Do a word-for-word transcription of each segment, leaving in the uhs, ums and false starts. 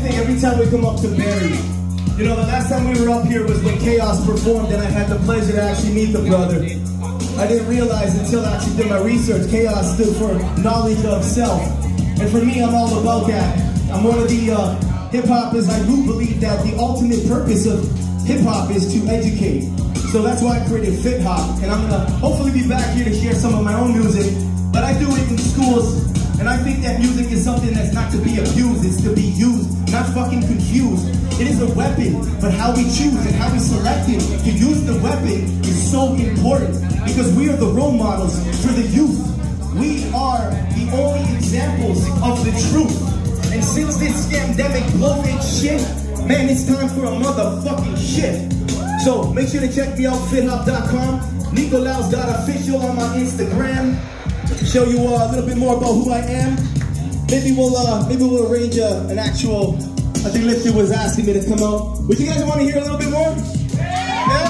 thing every time we come up to Barry. You know, the last time we were up here was when Chaos performed, and I had the pleasure to actually meet the brother. I didn't realize until I actually did my research, Chaos stood for knowledge of self. And for me, I'm all about that. I'm one of the uh, hip-hoppers. I do believe that the ultimate purpose of hip-hop is to educate. So that's why I created Fit Hop. And I'm gonna hopefully be back here to share some of my own music. But I do it in schools. And I think that music is something that's not to be abused, it's to be used, not fucking confused. It is a weapon, but how we choose and how we select it to use the weapon is so important, because we are the role models for the youth. We are the only examples of the truth. And since this scamdemic bloated shit, man, it's time for a motherfucking shift. So make sure to check me out, fit hop dot com. Nicolaus got official on my Instagram. Show you uh, a little bit more about who I am. Maybe we'll uh, maybe we'll arrange uh, an actual. I think Lifted was asking me to come out. Would you guys want to hear a little bit more? Yeah.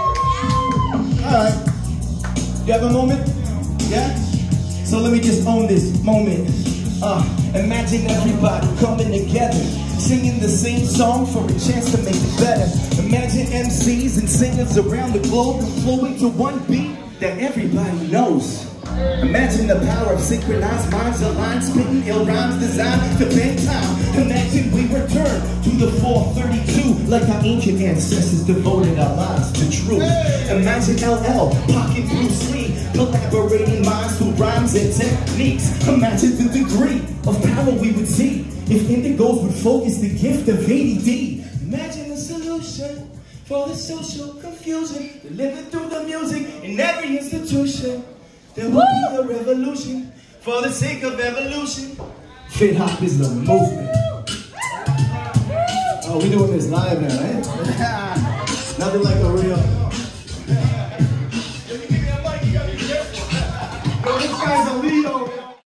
All right. You have a moment? Yeah. So let me just own this moment. Uh, imagine everybody coming together, singing the same song for a chance to make it better. Imagine M Cs and singers around the globe flowing to one beat that everybody knows. Imagine the power of synchronized minds aligned, spitting ill rhymes designed to bend time. Imagine we return to the four thirty-two, like our ancient ancestors devoted our lives to truth. Imagine L L, Pocket Bruce Lee, collaborating minds through rhymes and techniques. Imagine the degree of power we would see if indigos would focus the gift of A D D. Imagine the solution for the social confusion delivered through the music in every institution. There will be a revolution for the sake of evolution. Fit Hop is the movement. Oh, we doing this live now, right? Nothing like a real